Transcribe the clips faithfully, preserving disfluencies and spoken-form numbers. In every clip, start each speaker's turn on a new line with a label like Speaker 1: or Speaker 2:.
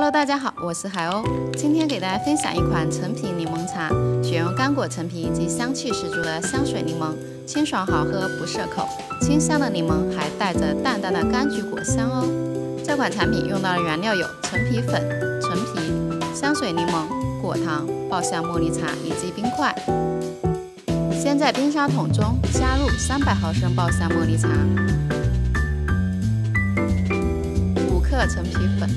Speaker 1: Hello， 大家好，我是海鸥。今天给大家分享一款陈皮柠檬茶，选用干果陈皮以及香气十足的香水柠檬，清爽好喝不涩口，清香的柠檬还带着淡淡的柑橘果香哦。这款产品用到的原料有陈皮粉、陈皮、香水柠檬、果糖、爆香茉莉茶以及冰块。先在冰沙桶中加入三百毫升爆香茉莉茶、五克陈皮粉、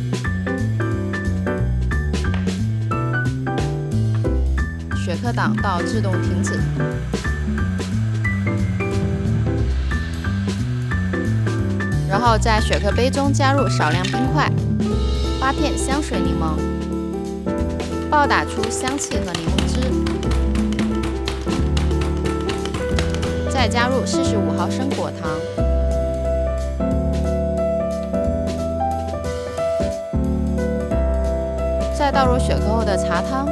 Speaker 1: 雪克档到自动停止，然后在雪克杯中加入少量冰块、八片香水柠檬，爆打出香气和柠檬汁，再加入四十五毫升果糖，再倒入雪克后的茶汤。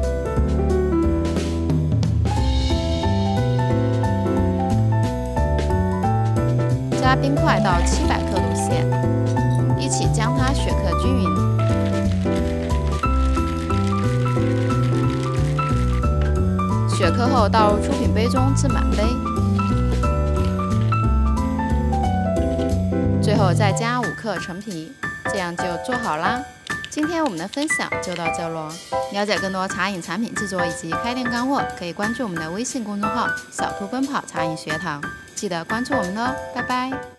Speaker 1: 加冰块到七百克乳线，一起将它雪克均匀。雪克后倒入出品杯中至满杯，最后再加五克陈皮，这样就做好啦。今天我们的分享就到这咯。了解更多茶饮产品制作以及开店干货，可以关注我们的微信公众号“小兔奔跑茶饮学堂”。记得关注我们哦，拜拜。